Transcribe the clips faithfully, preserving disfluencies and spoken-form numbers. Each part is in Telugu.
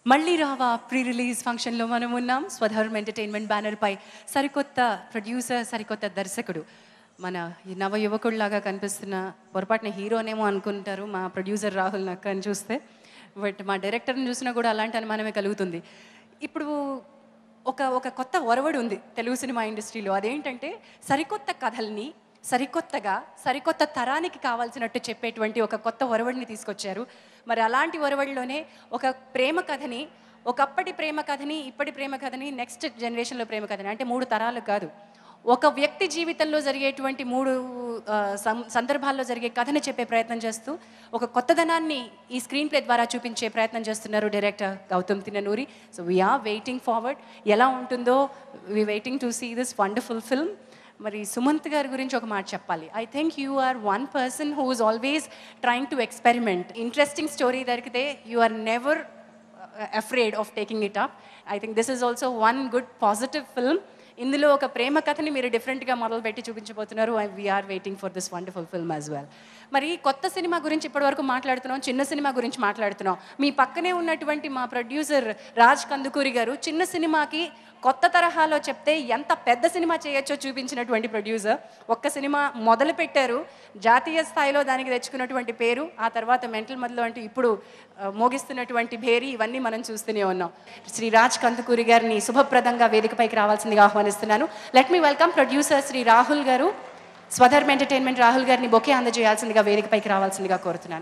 మళ్ళీ రావా ప్రీ రిలీజ్ ఫంక్షన్లో మనం ఉన్నాం. స్వధర్మ్ ఎంటర్టైన్మెంట్ బ్యానర్పై సరికొత్త ప్రొడ్యూసర్, సరికొత్త దర్శకుడు, మన నవ యువకుడిలాగా కనిపిస్తున్న, పొరపాటున హీరోనేమో అనుకుంటారు మా ప్రొడ్యూసర్ రాహుల్ నక్కని చూస్తే, బట్ మా డైరెక్టర్ని చూసినా కూడా అలాంటి అనుమానమే కలుగుతుంది. ఇప్పుడు ఒక ఒక కొత్త ఒరవడి ఉంది తెలుగు సినిమా ఇండస్ట్రీలో. అదేంటంటే సరికొత్త కథల్ని సరికొత్తగా సరికొత్త తరానికి కావాల్సినట్టు చెప్పేటువంటి ఒక కొత్త ఒరవడిని తీసుకొచ్చారు. మరి అలాంటి ఒరవడిలోనే ఒక ప్రేమ కథని, ఒకప్పటి ప్రేమ కథని, ఇప్పటి ప్రేమ కథని, నెక్స్ట్ జనరేషన్లో ప్రేమ కథని, అంటే మూడు తరాలు కాదు, ఒక వ్యక్తి జీవితంలో జరిగేటువంటి మూడు సందర్భాల్లో జరిగే కథని చెప్పే ప్రయత్నం చేస్తూ ఒక కొత్తదనాన్ని ఈ స్క్రీన్ ప్లే ద్వారా చూపించే ప్రయత్నం చేస్తున్నారు director Gautham Tinnanuri. So we're waiting forward. ఎలా ఉంటుందో we waiting to see this wonderful film. మరి సుమంత్ గారి గురించి ఒక మాట చెప్పాలి. I think you are one person who is always trying to experiment. Interesting story దొరికితే you are never afraid of taking it up. I think this is also one good positive film. ఇందులో ఒక ప్రేమ కథని మీరు డిఫరెంట్గా మొదలుపెట్టి చూపించబోతున్నారు. And we're waiting for this wonderful film as well. మరి కొత్త సినిమా గురించి ఇప్పటివరకు మాట్లాడుతున్నాం, చిన్న సినిమా గురించి మాట్లాడుతున్నాం. మీ పక్కనే ఉన్నటువంటి మా ప్రొడ్యూసర్ రాజ్ కందుకూరి గారు చిన్న సినిమాకి కొత్త తరహాలో చెప్తే ఎంత పెద్ద సినిమా చేయొచ్చో చూపించినటువంటి ప్రొడ్యూసర్. ఒక్క సినిమా మొదలు పెట్టారు, జాతీయ స్థాయిలో దానికి తెచ్చుకున్నటువంటి పేరు, ఆ తర్వాత మెంటల్ మదిలో అంటే ఇప్పుడు మోగిస్తున్నటువంటి భేరీ, ఇవన్నీ మనం చూస్తూనే ఉన్నాం. శ్రీ రాజ్ కందుకూరి గారిని శుభప్రదంగా వేదికపైకి రావాల్సిందిగా ఆహ్వానిస్తున్నాను. Let me welcome producer Shri Rahul garu. Swadharm entertainment Rahul గారిని బొకే అందజేయాల్సిందిగా వేదికపైకి రావాల్సిందిగా కోరుతున్నాను.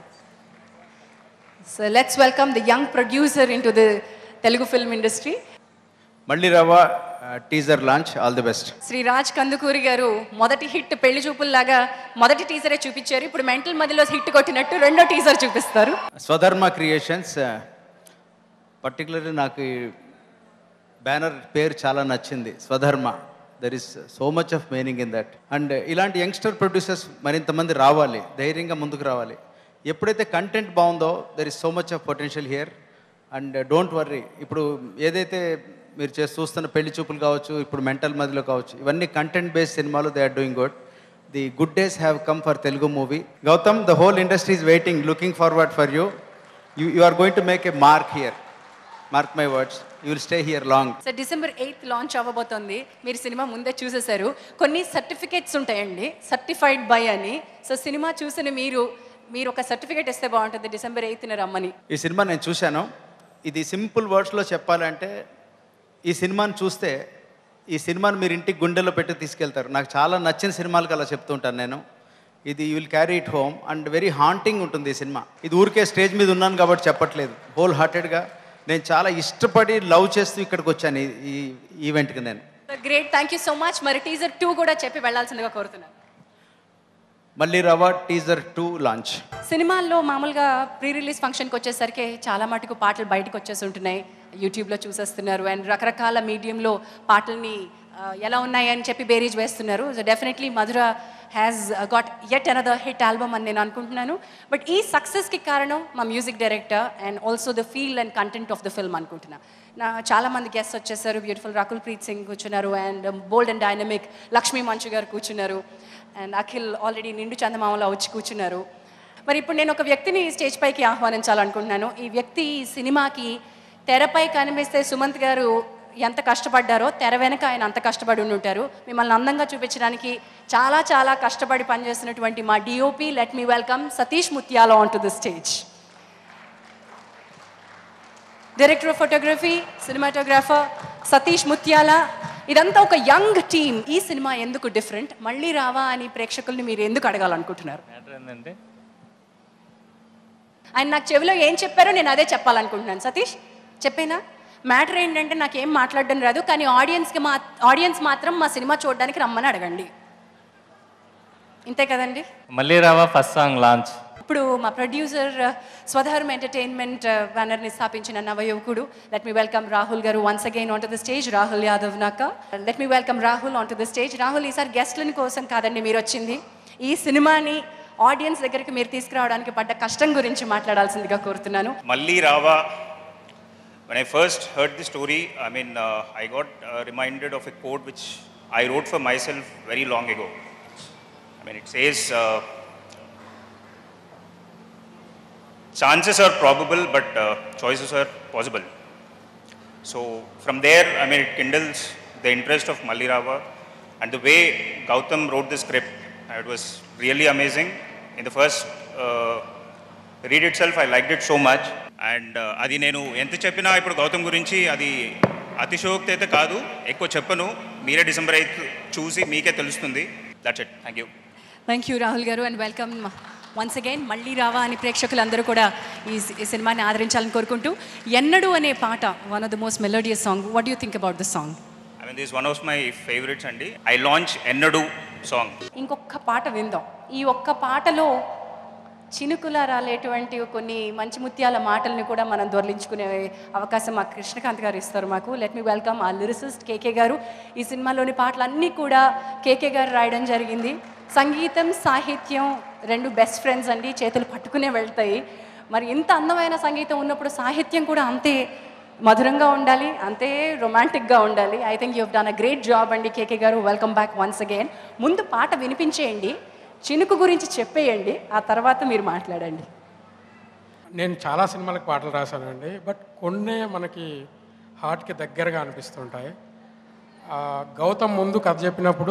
So let's welcome the young producer in to the Telugu film industry. Malli Raava teaser launch, all the best. Shri Raj Kandukuri garu మొదటి హిట్ పెళ్లి చూపుల్లాగా మొదటి టీజరే చూపించారు. ఇప్పుడు మెంటల్ మధ్యలో హిట్ కొట్టినట్టు రెండో టీజర్ చూపిస్తారు. స్వధర్మ క్రియేషన్స్, పర్టికులర్లీ నాకు ఈ బ్యానర్ పేరు చాలా నచ్చింది, Swadharma. There is so much of meaning in that. And ఇలాంటి యంగ్స్టర్ ప్రొడ్యూసర్స్ మరింతమంది రావాలి, ధైర్యంగా ముందుకు రావాలి. ఎప్పుడైతే కంటెంట్ బాగుందో there is so much of potential here. And don't worry, ఇప్పుడు ఏదైతే మీరు చేసి చూస్తున్న పెళ్లి చూపులు కావచ్చు, ఇప్పుడు మెంటల్ మధ్యలో కావచ్చు, ఇవన్నీ కంటెంట్ బేస్డ్ సినిమాలు. They are doing good. The good days have come for Telugu movie. Gautham, the whole industry is waiting, looking forward for you. You you are going to make a mark here. Mark my words, you will stay here long. So December eighth launch అవ్వబోతోంది. మీరు సినిమా ముందే చూసేశారు. కొన్ని సర్టిఫికేట్స్ ఉంటాయండి, సర్టిఫైడ్ బై అని. సో సినిమా చూసిన మీరు మీరు ఒక సర్టిఫికేట్ ఇస్తే బాగుంటుంది డిసెంబర్ ఎయిత్న రమ్మని. ఈ సినిమా నేను చూశాను. ఇది సింపుల్ వర్డ్స్లో చెప్పాలంటే, ఈ సినిమాని చూస్తే ఈ సినిమాని మీరు ఇంటికి గుండెల్లో పెట్టి తీసుకెళ్తారు. నాకు చాలా నచ్చిన సినిమాలకు అలా చెప్తుంటాను నేను. ఇది you will carry it home and very haunting ఉంటుంది ఈ సినిమా. ఇది ఊరికే స్టేజ్ మీద ఉన్నాను కాబట్టి చెప్పట్లేదు, హోల్ హార్టెడ్గా నేను చాలా ఇష్టపడి లవ్ చేస్తూ ఇక్కడికి వచ్చాను ఈ ఈవెంట్కి నేను. Great, thank you so much. మరి టీజర్ టూ కూడా చెప్పి వెళ్ళాల్సిందిగా కోరుతున్నాను. మళ్ళీ రావా టీజర్ టూ లాంచ్. సినిమాల్లో మామూలుగా ప్రీ రిలీజ్ ఫంక్షన్కి వచ్చేసరికి చాలా మటుకు పాటలు బయటకు వచ్చేసి ఉంటున్నాయి, యూట్యూబ్లో చూసేస్తున్నారు. అండ్ రకరకాల మీడియంలో పాటల్ని ఎలా ఉన్నాయి అని చెప్పి బేరీజ్ వేస్తున్నారు. So definitely Madhura has got yet another hit album అని నేను అనుకుంటున్నాను. బట్ ఈ సక్సెస్కి కారణం మా music director and also the feel and content of the film అనుకుంటున్నా. నా చాలామంది గెస్ట్స్ వచ్చేసారు. బ్యూటిఫుల్ రకుల్ ప్రీత్ సింగ్ కూర్చున్నారు, and bold and dynamic Lakshmi Manchu garu కూర్చున్నారు, అండ్ అఖిల్ ఆల్రెడీ నిండు చందమామలో వచ్చి కూర్చున్నారు. మరి ఇప్పుడు నేను ఒక వ్యక్తిని స్టేజ్ పైకి ఆహ్వానించాలనుకుంటున్నాను. ఈ వ్యక్తి ఈ సినిమాకి తెరపై కనిపిస్తే సుమంత్ గారు ఎంత కష్టపడ్డారో తెర వెనక ఆయన అంత కష్టపడి ఉంటారు. మిమ్మల్ని అందంగా చూపించడానికి చాలా చాలా కష్టపడి పనిచేస్తున్నటువంటి మా DOP, let me welcome Satish Muthyala on to the stage. Director of photography, cinematographer Satish Muthyala. ఇదంతా ఒక యంగ్ టీమ్. ఈ సినిమా ఎందుకు డిఫరెంట్? మళ్ళీ రావా అని ప్రేక్షకుల్ని మీరు ఎందుకు అడగాలనుకుంటున్నారు? ఆయన నాకు చెవిలో ఏం చెప్పారో నేను అదే చెప్పాలనుకుంటున్నాను. సతీష్ చెప్పేనా? మ్యాటర్ ఏంటంటే నాకేం మాట్లాడడం రాదు, కానీ ఆడియన్స్కి మా ఆడియన్స్ మాత్రం మా సినిమా చూడడానికి రమ్మని అడగండి. ఇంతే కదండి. మళ్ళీ రావా ఫస్ట్ సాంగ్ లాంచ్. ఇప్పుడు మా ప్రొడ్యూసర్ స్వధర్మ్ ఎంటర్టైన్మెంట్ బ్యానర్ని స్థాపించిన నవయువకుడు, let me welcome Rahul garu once again on to the stage. Rahul Yadav Nakka. Let me welcome Rahul on to the stage. Rahul, ఈసారి గెస్ట్లని కోసం కాదండి మీరు వచ్చింది, ఈ సినిమాని ఆడియన్స్ దగ్గరికి మీరు తీసుకురావడానికి పడ్డ కష్టం గురించి మాట్లాడాల్సిందిగా కోరుతున్నాను. మళ్ళీ రావా, when I first heard the story, I mean, uh, I got uh, reminded of a quote which I wrote for myself very long ago. I mean, it says, uh, chances are probable, but uh, choices are possible. So from there, I mean, it kindles the interest of Malli Rava, and the way Gautam wrote the script, it was really amazing. In the first uh, read itself, I liked it so much. And అది నేను ఎంత చెప్పినా ఇప్పుడు గౌతమ్ గురించి అది అతిశయోక్తి అయితే కాదు, ఎక్కువ చెప్పను. మీరే డిసెంబర్ ఎయిత్ చూసి మీకే తెలుస్తుంది. That's it. Thank you. Thank you Rahul garu and welcome once again. మళ్ళీ రావా అని ప్రేక్షకులందరూ కూడా ఈ ఈ సినిమాని ఆదరించాలని కోరుకుంటూ, ఎన్నడు అనే పాట one of the most melodious song. What you think about the song? I mean this one of my favourites అండి. ఐ లాంచ్ ఎన్నడు సాంగ్. ఇంకొక పాట విందాం. ఈ ఒక్క పాటలో చినుకుల రాలేటువంటి కొన్ని మంచి ముత్యాల మాటల్ని కూడా మనం దొర్లించుకునే అవకాశం మా కృష్ణకాంత్ గారు ఇస్తారు మాకు. Let me welcome a lyricist KK garu. ఈ సినిమాలోని పాటలన్నీ కూడా కేకే గారు రాయడం జరిగింది. సంగీతం సాహిత్యం రెండు బెస్ట్ ఫ్రెండ్స్ అండి, చేతులు పట్టుకునే వెళ్తాయి. మరి ఇంత అందమైన సంగీతం ఉన్నప్పుడు సాహిత్యం కూడా అంతే మధురంగా ఉండాలి, అంతే రొమాంటిక్గా ఉండాలి. I think you have done a great job అండి KK garu. Welcome back once again. ముందు పాట వినిపించేయండి, చినుకు గురించి చెప్పేయండి, ఆ తర్వాత మీరు మాట్లాడండి. నేను చాలా సినిమాలకు పాటలు రాశానండి, బట్ కొన్నే మనకి హార్ట్కి దగ్గరగా అనిపిస్తుంటాయి. గౌతమ్ ముందు కథ చెప్పినప్పుడు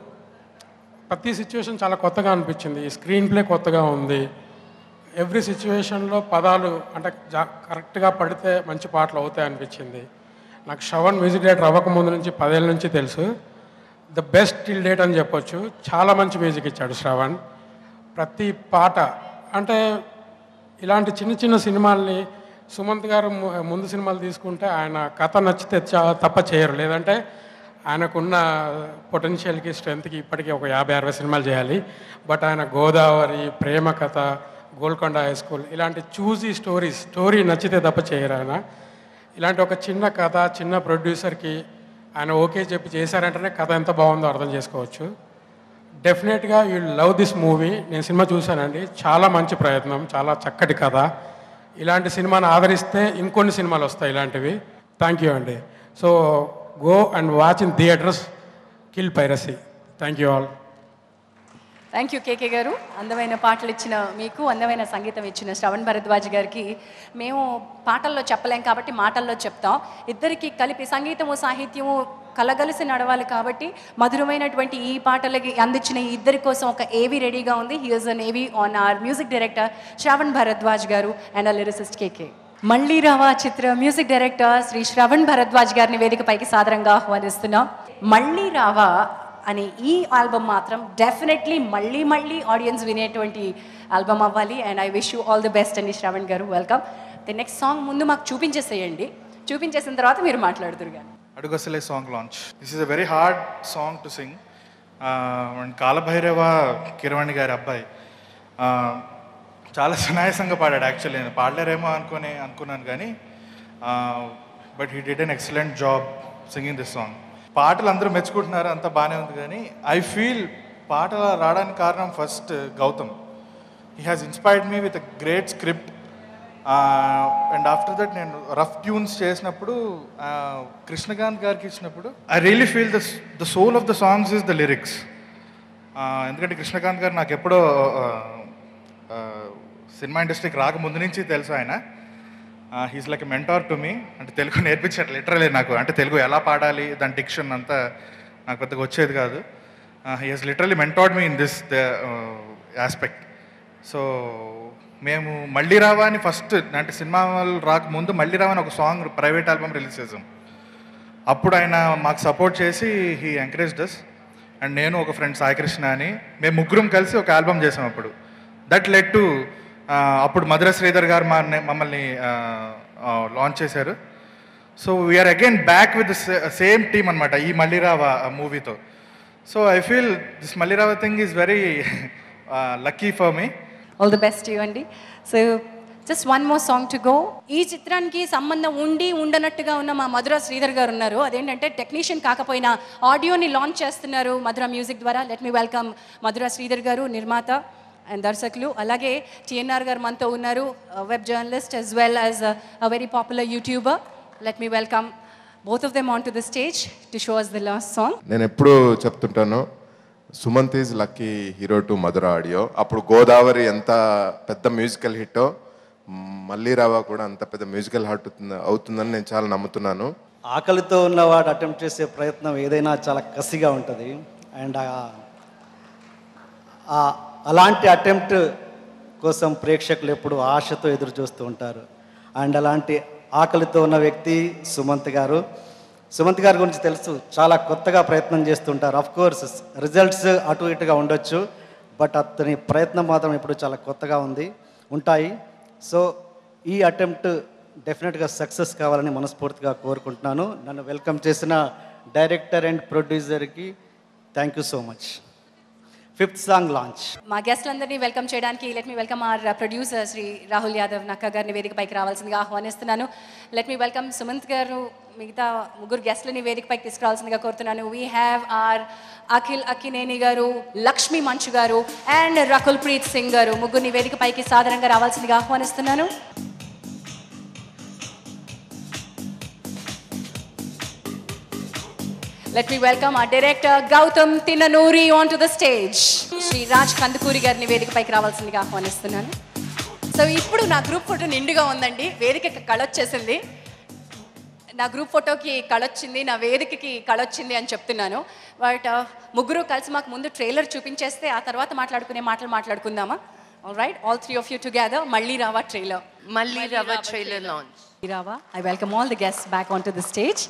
ప్రతి సిచ్యువేషన్ చాలా కొత్తగా అనిపించింది. ఈ స్క్రీన్ ప్లే కొత్తగా ఉంది. ఎవ్రీ సిచ్యువేషన్లో పదాలు అంటే జా కరెక్ట్గా పడితే మంచి పాటలు అవుతాయి అనిపించింది. నాకు శ్రవణ్ మ్యూజిక్ డైరెక్టర్ అవ్వకముందు నుంచి పదేళ్ళ నుంచి తెలుసు. ద బెస్ట్ టిల్ డేట్ అని చెప్పొచ్చు. చాలా మంచి మ్యూజిక్ ఇచ్చాడు శ్రవణ్. ప్రతి పాట అంటే ఇలాంటి చిన్న చిన్న సినిమాల్ని సుమంత్ గారు ముందు సినిమాలు తీసుకుంటే ఆయన కథ నచ్చితే తప్ప చేయరు, లేదంటే ఆయనకున్న పొటెన్షియల్కి స్ట్రెంత్కి ఇప్పటికీ ఒక యాభై అరవై సినిమాలు చేయాలి. బట్ ఆయన గోదావరి, ప్రేమ కథ, గోల్కొండ హై స్కూల్ ఇలాంటి చూజీ స్టోరీస్ స్టోరీ నచ్చితే తప్ప చేయరు ఆయన. ఇలాంటి ఒక చిన్న కథ చిన్న ప్రొడ్యూసర్కి ఆయన ఓకే చెప్పి చేశారంటేనే కథ ఎంత బాగుందో అర్థం చేసుకోవచ్చు. డెఫినెట్గా యూ లవ్ దిస్ మూవీ. నేను సినిమా చూశానండి, చాలా మంచి ప్రయత్నం, చాలా చక్కటి కథ. ఇలాంటి సినిమాని ఆదరిస్తే ఇంకొన్ని సినిమాలు వస్తాయి ఇలాంటివి. థ్యాంక్ యూ అండి. So go and watch in theatres, kill piracy. Thank you all. Thank you KK garu. అందమైన పాటలు ఇచ్చిన మీకు, అందమైన సంగీతం ఇచ్చిన శ్రవణ్ భరద్వాజ్ గారికి మేము పాటల్లో చెప్పలేం కాబట్టి మాటల్లో చెప్తాం. ఇద్దరికి కలిపి సంగీతము సాహిత్యము కలగలిసి నడవాలి కాబట్టి మధురమైనటువంటి ఈ పాటలకి అందించిన ఈ ఇద్దరి కోసం ఒక ఏవి రెడీగా ఉంది. He is an AV on our music director Shravan Bharadwaj garu and a lyricist KK. Malli Raava చిత్ర మ్యూజిక్ డైరెక్టర్ శ్రీ శ్రవణ్ భరద్వాజ్ గారిని వేదికపైకి సాదరంగా ఆహ్వానిస్తున్నాం. మళ్ళీ రావా అనే ఈ ఆల్బమ్ మాత్రం డెఫినెట్లీ మళ్ళీ మళ్ళీ ఆడియన్స్ వినేటువంటి ఆల్బమ్ అవ్వాలి. And I wish you all the best అండి శ్రవణ్ గారు. వెల్కమ్. ది నెక్స్ట్ సాంగ్ ముందు మాకు చూపించేసేయండి, చూపించేసిన తర్వాత మీరు మాట్లాడుతురు కానీ. అడుగసలే song launch. This is a very hard song to sing. And Kalabhairava Keeravani గారి అబ్బాయి చాలా సునాయాసంగా పాడాడు. యాక్చువల్లీ నేను పాడలేరేమో అనుకుని అనుకున్నాను కానీ but he did an excellent job singing this song. పాటలు అందరూ మెచ్చుకుంటున్నారు, అంతా బాగానే ఉంది కానీ ఐ ఫీల్ పాటలు రావడానికి కారణం first Gautam. He has inspired me with a great script. And after that నేను రఫ్ ట్యూన్స్ చేసినప్పుడు కృష్ణకాంత్ గారికి ఇచ్చినప్పుడు I really feel the the soul of the songs is the lyrics. ఎందుకంటే కృష్ణకాంత్ గారు నాకు ఎప్పుడో సినిమా ఇండస్ట్రీకి రాకముందు నుంచి తెలుసు ఆయన. He's like a mentor to me. అంటే తెలుగు నేర్పించారు లిటరలీ నాకు. అంటే తెలుగు ఎలా పాడాలి, దాని డిక్షన్ అంతా నాకు పెద్దగా వచ్చేది కాదు. He has literally mentored me in this the aspect. So మేము మళ్ళీ రావా అని ఫస్ట్ అంటే సినిమా వాళ్ళు రాకముందు మళ్ళీ రావా అని ఒక సాంగ్ ప్రైవేట్ ఆల్బమ్ రిలీజ్ చేసాం. అప్పుడు ఆయన మాకు సపోర్ట్ చేసి హీ ఎంకరేజ్డ్ అస్. అండ్ నేను ఒక ఫ్రెండ్ సాయికృష్ణ అని మేము ముగ్గురం కలిసి ఒక ఆల్బమ్ చేసాం. అప్పుడు దట్ లెడ్ టు అప్పుడు మధుర శ్రీధర్ గారు మా మమ్మల్ని లాంచ్ చేశారు. So we are again back with same team అనమాట ఈ మళ్ళీ రావా మూవీతో. So I feel this Malli Raava thing is very lucky for me. All the best you అండి. So just one more song to go. ఈ చిత్రానికి సంబంధం ఉండి ఉండనట్టుగా ఉన్న మా మధుర శ్రీధర్ గారు ఉన్నారు. అదేంటంటే టెక్నీషియన్ కాకపోయినా ఆడియోని లాంచ్ చేస్తున్నారు మధుర మ్యూజిక్ ద్వారా. Let me welcome Madhura Sridhar garu, నిర్మాత అండ్ దర్శకులు. అలాగే టిఎన్ఆర్ గారు మనతో ఉన్నారు, web journalist as well as a, a very popular YouTuber. Let me welcome both of them onto the stage to show us the last song. నేను ఎప్పుడు చెప్తుంటాను Sumanth is lucky hero to Madhura audio. అప్పుడు గోదావరి ఎంత పెద్ద మ్యూజికల్ హిట్టో మళ్ళీ రావా కూడా అంత పెద్ద మ్యూజికల్ హార్ట్ అవుతుందని నేను చాలా నమ్ముతున్నాను. ఆకలితో ఉన్నవాడు అటెంప్ట్ చేసే ప్రయత్నం ఏదైనా చాలా కసిగా ఉంటుంది. అండ్ అలాంటి అటెంప్ట్ కోసం ప్రేక్షకులు ఎప్పుడు ఆశతో ఎదురు చూస్తూ ఉంటారు. అండ్ అలాంటి ఆకలితో ఉన్న వ్యక్తి సుమంత్ గారు. సుమంత్ గారి గురించి తెలుసు, చాలా కొత్తగా ప్రయత్నం చేస్తుంటారు. అఫ్ కోర్స్ రిజల్ట్స్ అటు ఇటుగా ఉండొచ్చు, బట్ అతని ప్రయత్నం మాత్రం ఇప్పుడు చాలా కొత్తగా ఉంది ఉంటాయి. సో ఈ అటెంప్ట్ డెఫినెట్గా సక్సెస్ కావాలని మనస్ఫూర్తిగా కోరుకుంటున్నాను. నన్ను వెల్కమ్ చేసిన డైరెక్టర్ అండ్ ప్రొడ్యూసర్కి thank you so much. Fifth song launch. మా గెస్ట్లందరినీ వెల్కమ్ చేయడానికి let me welcome R producer Shri Rahul Yadav Nakka గారిని వేదికపైకి రావాల్సిందిగా ఆహ్వానిస్తున్నాను. లెట్ మీ వెల్కమ్ సుమంత్ గారు, మిగతా ముగ్గురు గెస్ట్లని వేదికపైకి తీసుకురావాల్సిందిగా కోరుతున్నాను. We have R Akhil Akkineni garu, Lakshmi Manchu గారు అండ్ రకుల్ ప్రీత్ సింగ్ గారు. ముగ్గురిని వేదికపైకి సాధారణంగా రావాల్సిందిగా ఆహ్వానిస్తున్నాను. Let me welcome our director Gautam Tinanuri onto the stage. Shri Raj Kandukuri గారిని వేదికపైకి రావాల్సిందిగా ఆహ్వానిస్తున్నాను. సో ఇప్పుడు నా గ్రూప్ ఫోటో నిండుగా ఉందండి, వేదికకి కళొచ్చేసింది. నా గ్రూప్ ఫోటోకి కళొచ్చింది, నా వేదికకి కళొచ్చింది అని చెప్తున్నాను. బట్ ముగ్గురు కలిసి మాకు ముందు ట్రైలర్ చూపించేస్తే ఆ తర్వాత మాట్లాడుకునే మాటలు మాట్లాడుకుందామా? All right, all three of you together. Malli Raava trailer. Malli Raava trailer launch. Raava. I welcome all the guests back on to the stage.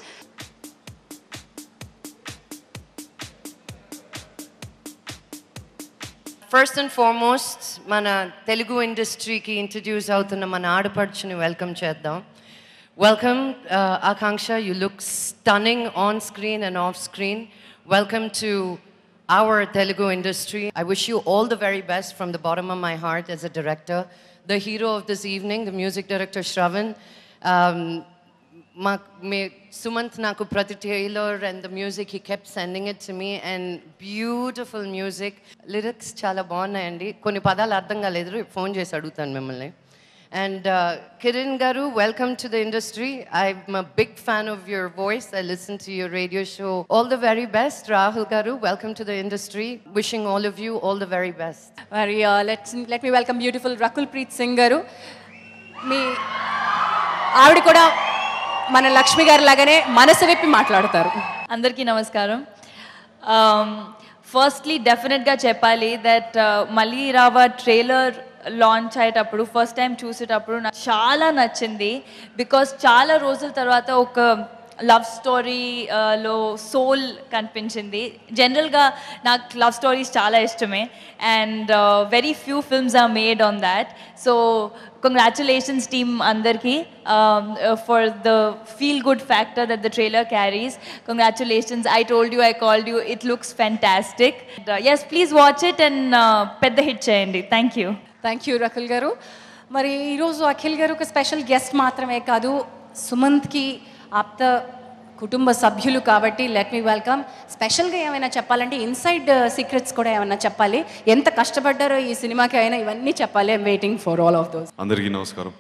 First and foremost మన తెలుగు ఇండస్ట్రీకి ఇంట్రడ్యూస్ అవుతున్న మన ఆడపడుచుని వెల్కమ్ చేద్దాం. Welcome Akanksha, you look stunning on screen and off screen. Welcome to our Telugu industry. I wish you all the very best from the bottom of my heart as a director. The hero of this evening, the music director Shravan. Um, Ma, me, Sumant naku prati trailer and the music, he kept sending it to me, and beautiful music. Lyrics chala bagunnayandi. Konni padalu ardham kaledu, phone chesi adugutanu mimmalni. And uh, Kiran garu, welcome to the industry. I'm a big fan of your voice. I listen to your radio show. All the very best. Rahul garu, welcome to the industry. Wishing all of you all the very best. Very, uh, let, let me welcome beautiful Rakul Preet Singh garu. Me, ఆవిడ కూడా మన లక్ష్మి గారి లాగానే మనసు విప్పి మాట్లాడతారు. అందరికీ నమస్కారం. ఫస్ట్లీ డెఫినెట్గా చెప్పాలి that Malli Raava trailer launch అయ్యేటప్పుడు ఫస్ట్ టైం చూసేటప్పుడు నాకు చాలా నచ్చింది. బికాస్ చాలా రోజుల తర్వాత ఒక లవ్ స్టోరీలో సోల్ కనిపించింది. జనరల్గా నాకు లవ్ స్టోరీస్ చాలా ఇష్టమే, and very few films are made on that. So congratulations team andarki um, uh, for the feel good factor that the trailer carries. Congratulations, I told you, I called you, it looks fantastic. And, uh, yes, please watch it and pedda hit cheyandi. Thank you. Thank you Rakul garu. Mari ee roju Akhil garu ka special guest maatrame kaadu, Sumant ki aapta కుటుంబ సభ్యులు కాబట్టి లెట్ మీ వెల్కమ్. స్పెషల్గా ఏమైనా చెప్పాలంటే ఇన్సైడ్ సీక్రెట్స్ కూడా ఏమైనా చెప్పాలి, ఎంత కష్టపడ్డారో ఈ సినిమాకి అయినా ఇవన్నీ చెప్పాలి. I'm waiting for all of those. అందరికీ నమస్కారం.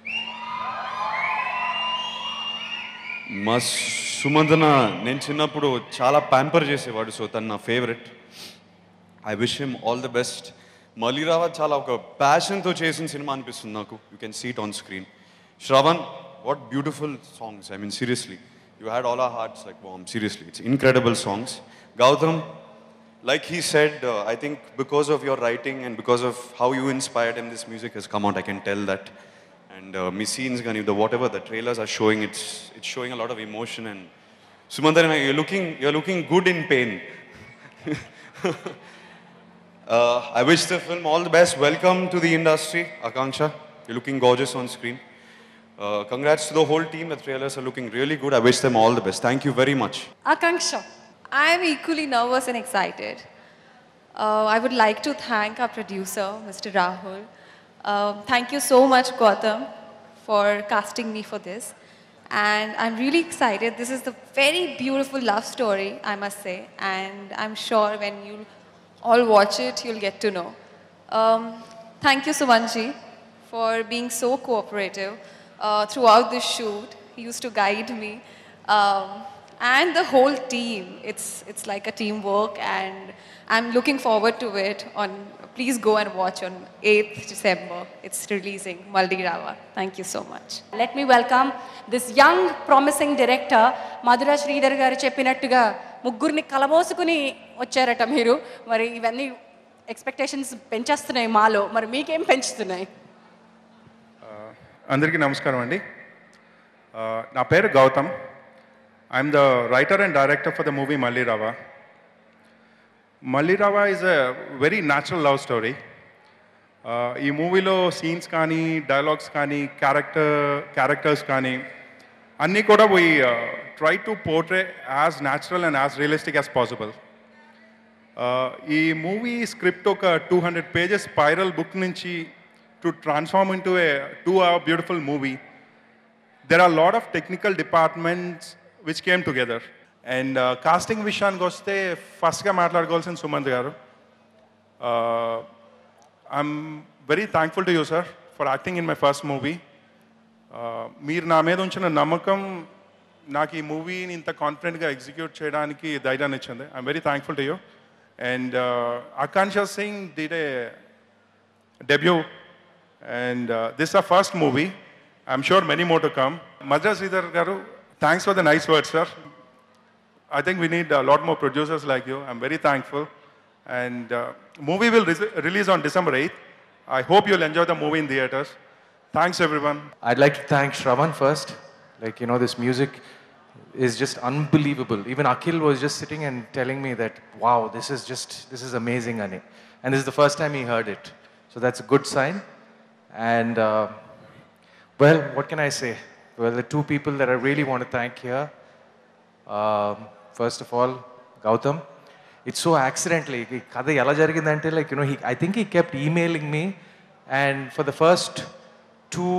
మా సుమంతన నేను చిన్నప్పుడు చాలా ప్యాంపర్ చేసేవాడు, సో తను నా favourite. I wish him all the best. Malli Raava చాలా ఒక ప్యాషన్తో చేసిన సినిమా అనిపిస్తుంది నాకు. You can see it on screen. Shravan, what beautiful songs. I mean seriously, you had all our hearts like warm. Seriously, it's incredible songs. Gautam, like he said, uh, I think because of your writing and because of how you inspired him, this music has come out. I can tell that. And uh, me scenes gani, the whatever the trailers are showing, it's it's showing a lot of emotion. And Sumantana, you're looking you're looking good in pain. uh, I wish the film all the best. Welcome to the industry, Akanksha. You're looking gorgeous on screen. Uh, congrats to the whole team. The trailers are looking really good. I wish them all the best. Thank you very much. Akanksha. I am equally nervous and excited. Uh, I would like to thank our producer, Mister Rahul. Uh, thank you so much, Gautam, for casting me for this. And I'm really excited. This is the very beautiful love story, I must say. And I'm sure when you all watch it, you'll get to know. Um, thank you, Sumanji, for being so cooperative. Uh, throughout this shoot, he used to guide me. Um, and the whole team. It's, it's like a teamwork, and I'm looking forward to it. On, please go and watch on eighth December. It's releasing, Malli Rava. Thank you so much. Let me welcome this young, promising director, Madhura Sridhar garu cheppinattuga ముగ్గురిని కలబోసుకుని వచ్చారట మీరు. మరి ఇవన్నీ ఎక్స్పెక్టేషన్స్ పెంచేస్తున్నాయి మాలో, మరి మీకేం పెంచుతున్నాయి? అందరికీ నమస్కారం అండి. నా పేరు Gautam. I'm the writer and director for the movie Malli Raava. Malli Raava is a very natural love story. ఈ మూవీలో సీన్స్ కానీ, డైలాగ్స్ కానీ, క్యారెక్టర్ క్యారెక్టర్స్ కానీ అన్నీ కూడా we try to portray as natural and as realistic as possible. ఈ మూవీ స్క్రిప్ట్ ఒక two hundred pages spiral book నుంచి to transform in to a two hour beautiful movie, there are lot of technical departments which came together. And casting విషయానికి వస్తే ఫస్ట్గా మాట్లాడుకోవాల్సిన Sumanth garu. I'm very thankful to you sir for acting in my first movie. మీరు నా మీద ఉంచిన నమ్మకం నాకు ఈ మూవీని ఇంత కాన్ఫిడెంట్గా ఎగ్జిక్యూట్ చేయడానికి ధైర్యాన్ని ఇచ్చింది. I'm very thankful to you. And Akanksha Singh did a debut, and this are first movie. I'm sure many more to come. Madhura Sridhar garu, thanks for the nice words sir. I think we need a lot more producers like you. I'm very thankful. And uh, movie will re release on December eighth. I hope you'll enjoy the movie in theaters. Thanks, everyone. I'd like to thank Shravan first. Like, you know, this music is just unbelievable. Even Akhil was just sitting and telling me that, wow, this is just, this is amazing, Ani. And this is the first time he heard it. So that's a good sign. And, uh, well, what can I say? Well, the two people that I really want to thank here. Um, First of all, Gautam, it's so accidentally. Kada ela jarigindante, like, you know, he, I think he kept emailing me, and for the first two,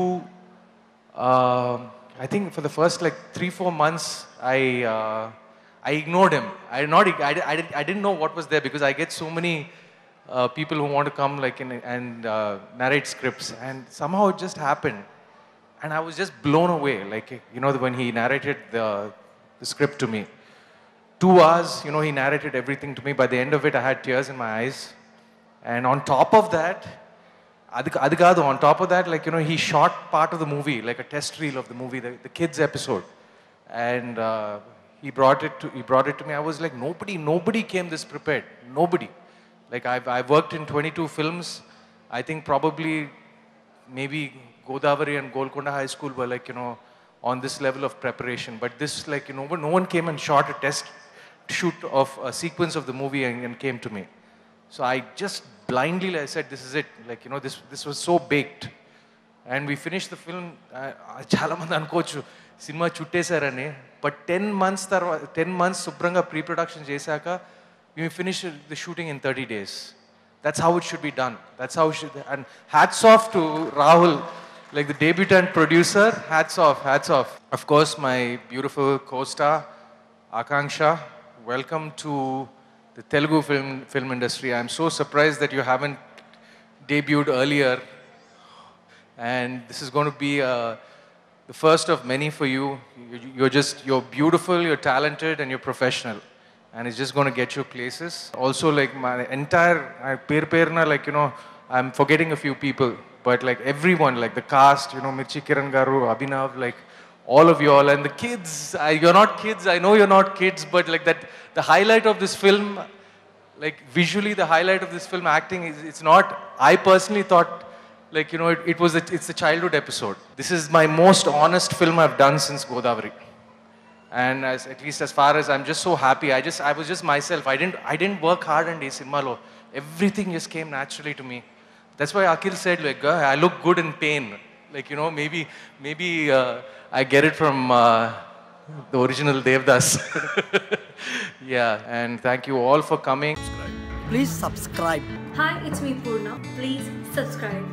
uh, I think for the first like three, four months, I uh, I ignored him. I not, I, I, didn't, I didn't know what was there because I get so many uh, people who want to come like in, and uh, narrate scripts, and somehow it just happened, and I was just blown away. Like, you know, when he narrated the, the script to me. Two hours, you know, he narrated everything to me. By the end of it, I had tears in my eyes. And on top of that, adikadu, on top of that, like, you know, he shot part of the movie, like a test reel of the movie, the, the kids episode. And uh, he brought it to, he brought it to me. I was like, nobody, nobody came this prepared. Nobody. Like, I've, I've worked in twenty-two films. I think probably maybe Godavari and Golconda High School were like, you know, on this level of preparation. But this, like, you know, no one came and shot a test shoot of a sequence of the movie and, and came to me. So I just blindly, I said, this is it. Like, you know, this, this was so baked. And we finished the film. Chala mandi anukochu cinema chuttesarani. But ten months tarvata, ten months subranga pre-production chesaka, we finished the shooting in thirty days. That's how it should be done. That's how it should. And hats off to Rahul, like the debutant producer. Hats off, hats off. Of course, my beautiful co-star, Akanksha. Welcome to the Telugu film, film industry. I'm so surprised that you haven't debuted earlier. And this is going to be uh, the first of many for you. You're just, you're beautiful, you're talented, and you're professional. And it's just going to get you places. Also, like my entire, per perna, like, you know, I'm forgetting a few people. But like everyone, like the cast, you know, Mirchi Kiran Garu, Abhinav, like, all of you all, and the kids. I, you're not kids, I know you're not kids, but like that, the highlight of this film, like visually the highlight of this film acting, is it's not, I personally thought, like, you know, it, it was, a, it's a childhood episode. This is my most honest film I've done since Godavari. And as, at least as far as, I'm just so happy. I just, I was just myself. I didn't, I didn't work hard on this cinema lo. Everything just came naturally to me. That's why Akhil said, like, uh, I look good in pain. Like, you know, maybe, maybe uh, I get it from uh, the original Devdas. Yeah, and thank you all for coming. Please subscribe. Hi, it's me Purna. Please subscribe.